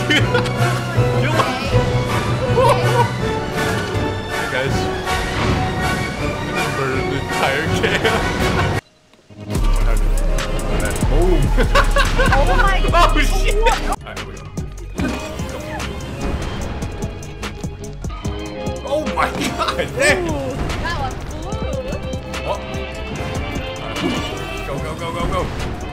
Kill him. Hey guys. I'm gonna burn the entire camp. Boom. Oh my god. Oh shit. Alright, here we go. Oh my god, damn. That one flew. Oh. Right. Go, go, go, go, go.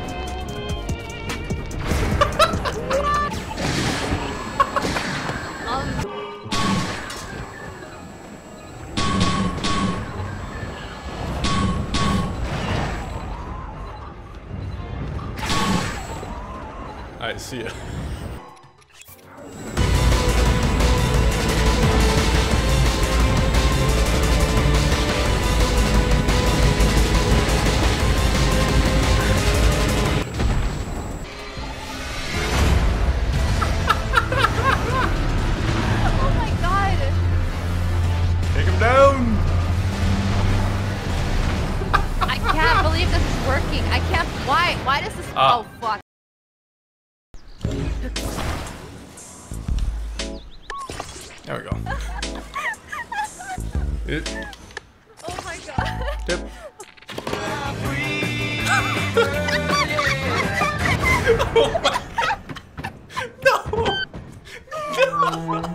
Alright, see ya. Take him down! I can't believe this is working. I can't. Why? Why does this? Oh fuck. There we go. Oh my god. Tip. Oh my. No! No!